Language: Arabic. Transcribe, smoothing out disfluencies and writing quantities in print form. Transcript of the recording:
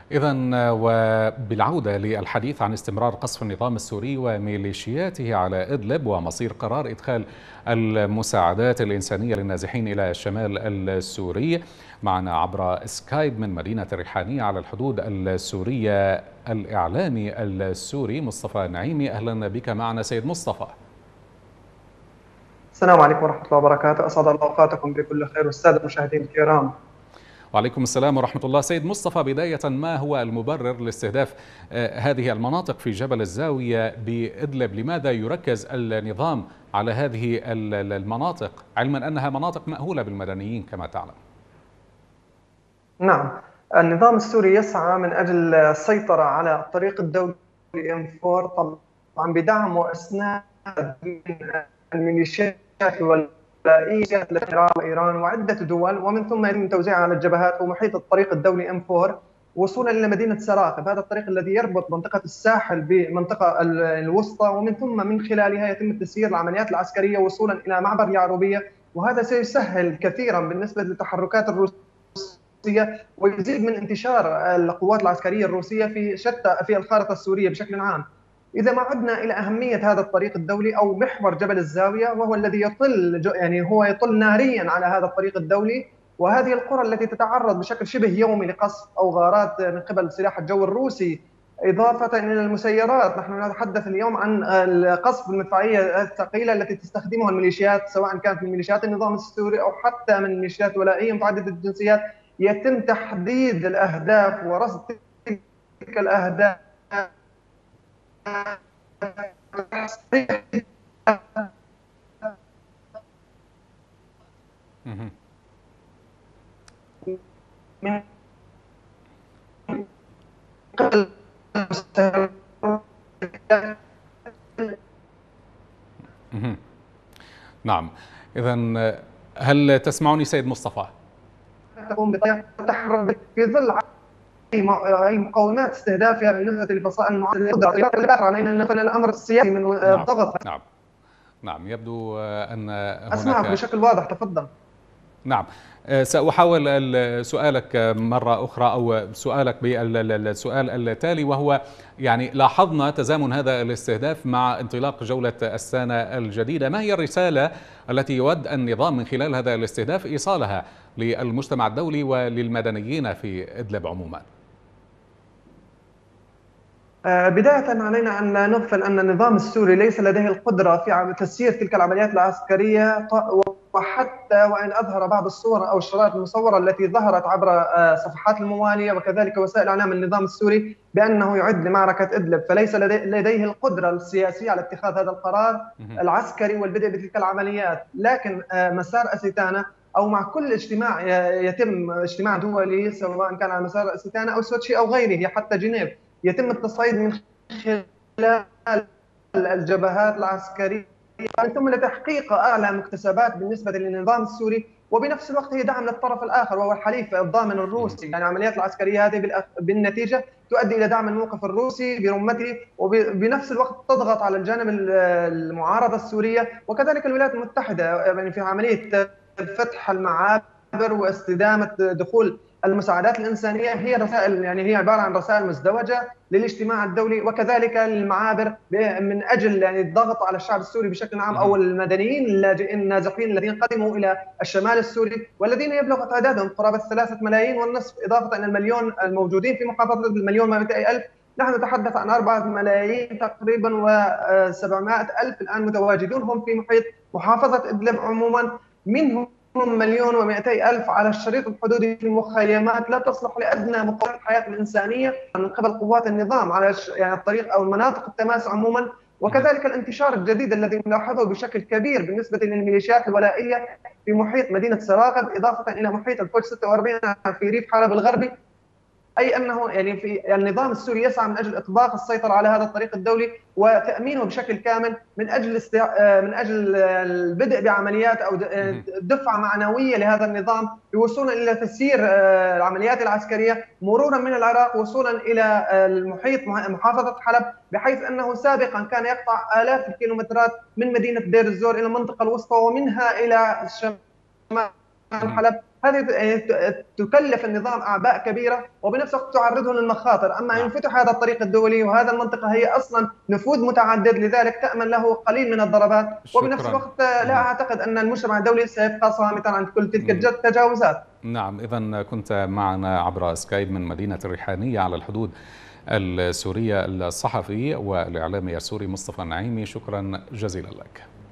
إذا وبالعودة للحديث عن استمرار قصف النظام السوري وميليشياته على إدلب ومصير قرار إدخال المساعدات الإنسانية للنازحين إلى الشمال السوري، معنا عبر سكايب من مدينة الريحانية على الحدود السورية الإعلامي السوري مصطفى نعيمي. أهلا بك معنا سيد مصطفى. السلام عليكم ورحمة الله وبركاته، أسعد الله أوقاتكم بكل خير والسادة المشاهدين الكرام. وعليكم السلام ورحمة الله. سيد مصطفى، بداية ما هو المبرر لاستهداف هذه المناطق في جبل الزاوية بإدلب؟ لماذا يركز النظام على هذه المناطق علما أنها مناطق مأهولة بالمدنيين كما تعلم؟ نعم، النظام السوري يسعى من أجل السيطرة على الطريق الدولي M4، طبعا بدعم وإسناد من الميليشيات الولائية التي إيران وعدة دول، ومن ثم يتم توزيعها على الجبهات ومحيط الطريق الدولي M4 وصولا إلى مدينة سراقب. هذا الطريق الذي يربط منطقة الساحل بمنطقة الوسطى، ومن ثم من خلالها يتم تسيير العمليات العسكرية وصولا إلى معبر يعروبية، وهذا سيسهل كثيرا بالنسبة للتحركات الروسية ويزيد من انتشار القوات العسكرية الروسية في الخارطة السورية بشكل عام. إذا ما عدنا إلى أهمية هذا الطريق الدولي أو محور جبل الزاوية، وهو الذي يطل ناريا على هذا الطريق الدولي، وهذه القرى التي تتعرض بشكل شبه يومي لقصف أو غارات من قبل سلاح الجو الروسي، إضافة إلى المسيرات. نحن نتحدث اليوم عن القصف المدفعية الثقيلة التي تستخدمها الميليشيات، سواء كانت من ميليشيات النظام السوري أو حتى من ميليشيات ولائية متعددة الجنسيات. يتم تحديد الأهداف ورصد تلك الأهداف من قبل. نعم، إذا هل تسمعني سيد مصطفى؟ تقوم بتحرك في ظل أي مقومات استهدافها بالنسبة للفصائل المعارضة. علينا أن نفعل الأمر السياسي من الضغط. نعم، يبدو أن أسمعك هناك. بشكل واضح، تفضل. نعم، سأحاول سؤالك مرة أخرى أو سؤالك بالسؤال التالي، وهو يعني لاحظنا تزامن هذا الاستهداف مع انطلاق جولة السنة الجديدة. ما هي الرسالة التي يود النظام من خلال هذا الاستهداف إيصالها للمجتمع الدولي وللمدنيين في إدلب عموما؟ بداية علينا أن نغفل أن النظام السوري ليس لديه القدرة في تسيير تلك العمليات العسكرية، وحتى وإن أظهر بعض الصور أو الشرائط المصورة التي ظهرت عبر صفحات الموالية وكذلك وسائل إعلام النظام السوري بأنه يعد لمعركة إدلب، فليس لديه القدرة السياسية على اتخاذ هذا القرار العسكري والبدء بتلك العمليات. لكن مسار أستانا أو مع كل اجتماع يتم اجتماع دولي، سواء كان على مسار أستانا أو سوتشي أو غيره حتى جنيف، يتم التصعيد من خلال الجبهات العسكرية من ثم لتحقيق أعلى مكتسبات بالنسبة للنظام السوري، وبنفس الوقت هي دعم للطرف الآخر وهو الحليف الضامن الروسي. يعني العمليات العسكرية هذه بالنتيجة تؤدي إلى دعم الموقف الروسي برمته، وبنفس الوقت تضغط على الجانب المعارضة السورية وكذلك الولايات المتحدة يعني في عملية فتح المعابر واستدامة دخول المساعدات الإنسانية. هي رسائل، يعني هي عبارة عن رسائل مزدوجة للاجتماع الدولي وكذلك للمعابر من أجل يعني الضغط على الشعب السوري بشكل عام أو المدنيين اللاجئين النازحين الذين قدموا إلى الشمال السوري والذين يبلغ تعدادهم قرابة 3 ملايين ونصف، إضافة إلى المليون الموجودين في محافظة المليون و200 ألف. نحن نتحدث عن 4 ملايين تقريبا و700 ألف الآن متواجدون هم في محيط محافظة إدلب عموما، منهم 1,200,000 على الشريط الحدودي في مخيمات لا تصلح لأدنى مقومات الحياة الإنسانية من قبل قوات النظام على يعني الطريق أو مناطق التماس عموما. وكذلك الانتشار الجديد الذي نلاحظه بشكل كبير بالنسبة للميليشيات الولائية في محيط مدينة سراقب، إضافة إلى محيط الفوج 46 في ريف حلب الغربي. أي أنه يعني في النظام السوري يسعى من أجل إطباق السيطرة على هذا الطريق الدولي وتأمينه بشكل كامل من أجل البدء بعمليات أو دفعة معنوية لهذا النظام وصولا إلى تسيير العمليات العسكرية مرورا من العراق وصولا إلى المحيط محافظة حلب، بحيث أنه سابقا كان يقطع آلاف الكيلومترات من مدينة دير الزور إلى المنطقة الوسطى ومنها إلى شمال حلب هذه تكلف النظام أعباء كبيرة وبنفس الوقت تعرضه للمخاطر. أما إن فتح هذا الطريق الدولي، وهذا المنطقة هي أصلا نفوذ متعدد، لذلك تأمن له قليل من الضربات، وبنفس شكرا. الوقت لا أعتقد أن المجتمع الدولي سيبقى صامتا عن كل تلك التجاوزات. نعم، إذن كنت معنا عبر سكايب من مدينة الريحانية على الحدود السورية الصحفي والإعلامي السوري مصطفى النعيمي، شكرا جزيلا لك.